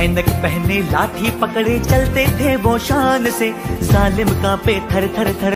ऐनक पहने लाठी पकड़े चलते थे वो शान से, जालिम कांपे थर थर थर।